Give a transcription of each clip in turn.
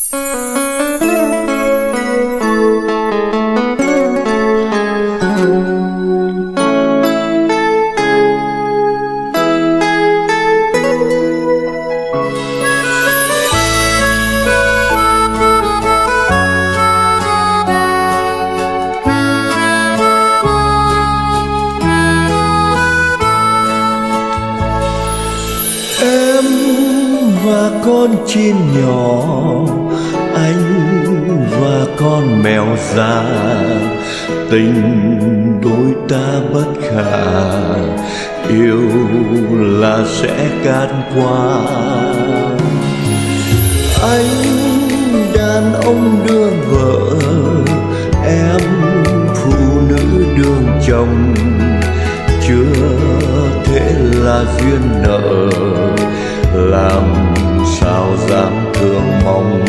Và con chim nhỏ, anh và con mèo già, tình đôi ta bất khả, yêu là sẽ can qua. Anh đàn ông đương vợ, em phụ nữ đương chồng, chưa thể là duyên nợ, làm sao dám thương mong.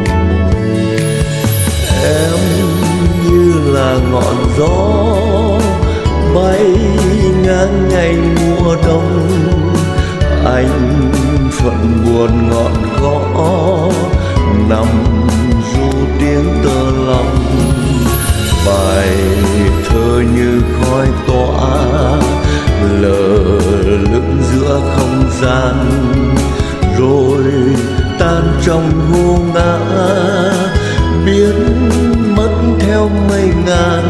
Em như là ngọn gió bay ngang ngày mùa đông, anh phận buồn ngọn gõ nằm ru tiếng tơ lòng. Bài thơ như khói tỏa lờ lững giữa không gian, rồi tan trong vô ngã, biến mất theo mây ngàn.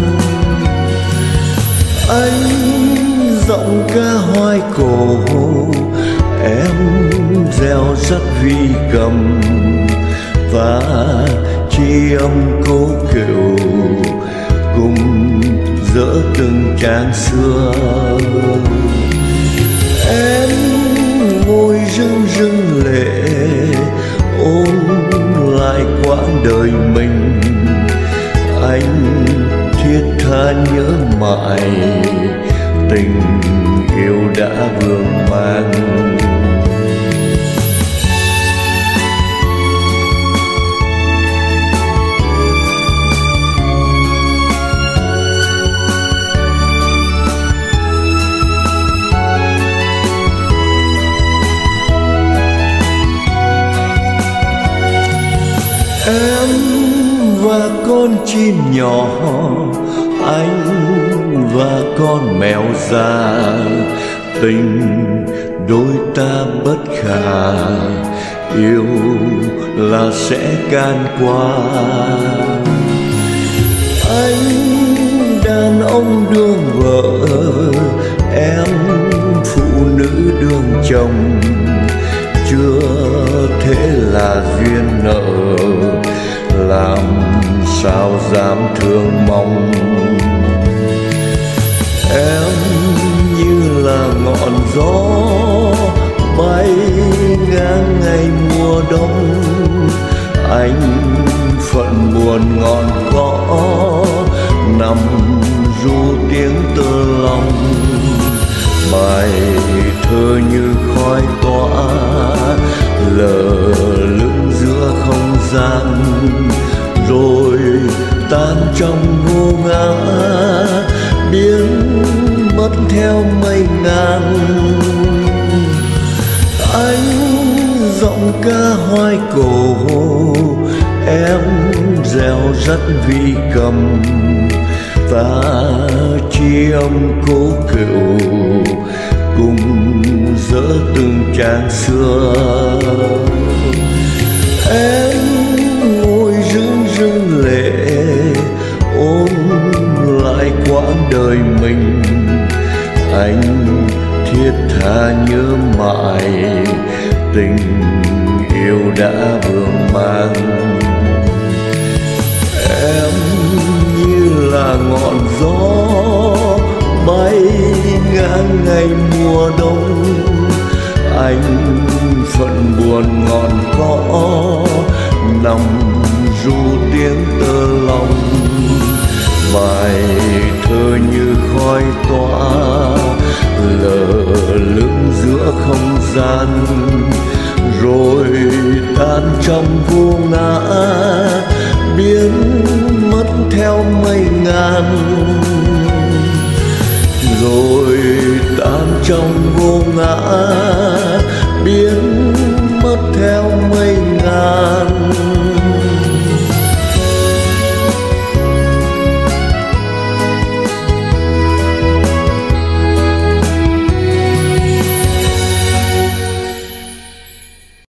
Anh giọng ca hoài cổ, em reo rắt vi cầm, và tri âm cố kiệu cùng dỡ từng trang xưa. Em ngồi rưng rưng lệ, ôn lại quãng đời mình, anh thiết tha nhớ mãi tình yêu đã vương mang. Em và con chim nhỏ, anh và con mèo già, tình đôi ta bất khả, yêu là sẽ can qua. Anh đàn ông đương vợ, em phụ nữ đương chồng, chưa thể là duyên nợ, làm sao dám thương mong. Em như là ngọn gió bay ngang ngày mùa đông, anh phận buồn ngọn cỏ nằm ru tiếng tơ lòng. Bài thơ như khói tỏa lờ lững giữa không gian, rồi tan trong vô ngã, biến mất theo mây ngàn. Anh giọng ca hoài cổ, em reo rắt vi cầm, và tri âm cố kiệu cùng dỡ từng trang xưa. Em ngồi rưng rưng lệ, ôn lại quãng đời mình, anh thiết tha nhớ mãi tình yêu đã vương mang. Em như là ngọn gió bay ngang ngày mùa đông, anh phận buồn ngọn cỏ nằm ru tiếng tơ lòng. Bài thơ như khói tỏa lờ lững giữa không gian, rồi tan trong vô ngã, biến mất theo mây ngàn. Rồi tan trong vô ngã, biến mất theo mây ngàn.